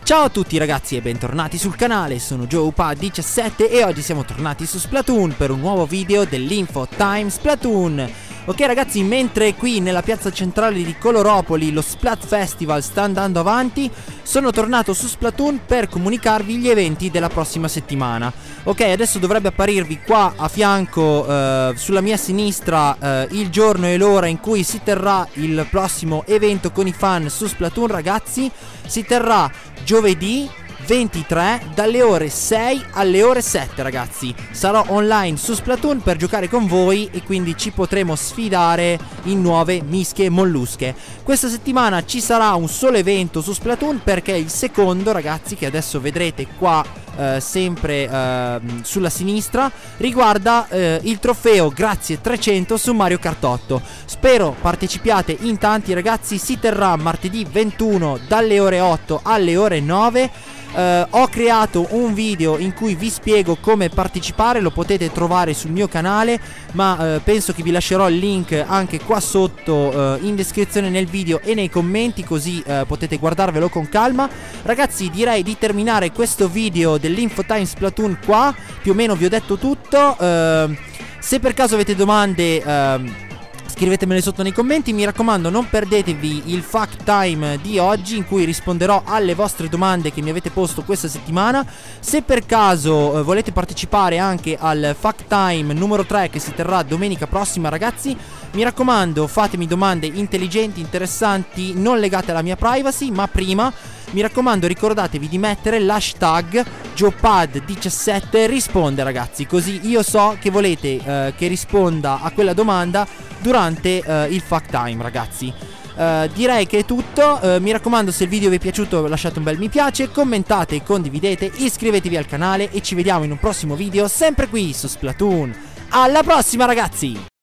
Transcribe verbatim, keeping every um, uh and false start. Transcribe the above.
Ciao a tutti ragazzi e bentornati sul canale, sono Joeupa diciassette e oggi siamo tornati su Splatoon per un nuovo video dell'Info Time Splatoon. Ok ragazzi, mentre qui nella piazza centrale di Coloropoli lo Splat Festival sta andando avanti, sono tornato su Splatoon per comunicarvi gli eventi della prossima settimana. Ok, adesso dovrebbe apparirvi qua a fianco, eh, sulla mia sinistra, eh, il giorno e l'ora in cui si terrà il prossimo evento con i fan su Splatoon ragazzi. Si terrà giovedì ventitré dalle ore sei alle ore sette ragazzi. Sarò online su Splatoon per giocare con voi e quindi ci potremo sfidare in nuove mischie mollusche. Questa settimana ci sarà un solo evento su Splatoon perché il secondo ragazzi, che adesso vedrete qua eh, sempre eh, sulla sinistra, riguarda eh, il trofeo Grazie trecento su Mario Kart otto. Spero partecipiate in tanti ragazzi. Si terrà martedì ventuno dalle ore otto alle ore nove. Uh, ho creato un video in cui vi spiego come partecipare, lo potete trovare sul mio canale, ma uh, penso che vi lascerò il link anche qua sotto uh, in descrizione nel video e nei commenti, così uh, potete guardarvelo con calma. Ragazzi, direi di terminare questo video dell'Infotime Splatoon qua, più o meno vi ho detto tutto. Uh, se per caso avete domande uh, scrivetemele sotto nei commenti. Mi raccomando, non perdetevi il Fact Time di oggi in cui risponderò alle vostre domande che mi avete posto questa settimana. Se per caso eh, volete partecipare anche al Fact Time numero tre che si terrà domenica prossima ragazzi, mi raccomando, fatemi domande intelligenti, interessanti, non legate alla mia privacy, ma prima mi raccomando ricordatevi di mettere l'hashtag Joepad diciassette risponde ragazzi, così io so che volete eh, che risponda a quella domanda durante eh, il Fact Time ragazzi. Uh, direi che è tutto. Uh, mi raccomando, se il video vi è piaciuto lasciate un bel mi piace, commentate, condividete, iscrivetevi al canale e ci vediamo in un prossimo video sempre qui su Splatoon. Alla prossima ragazzi!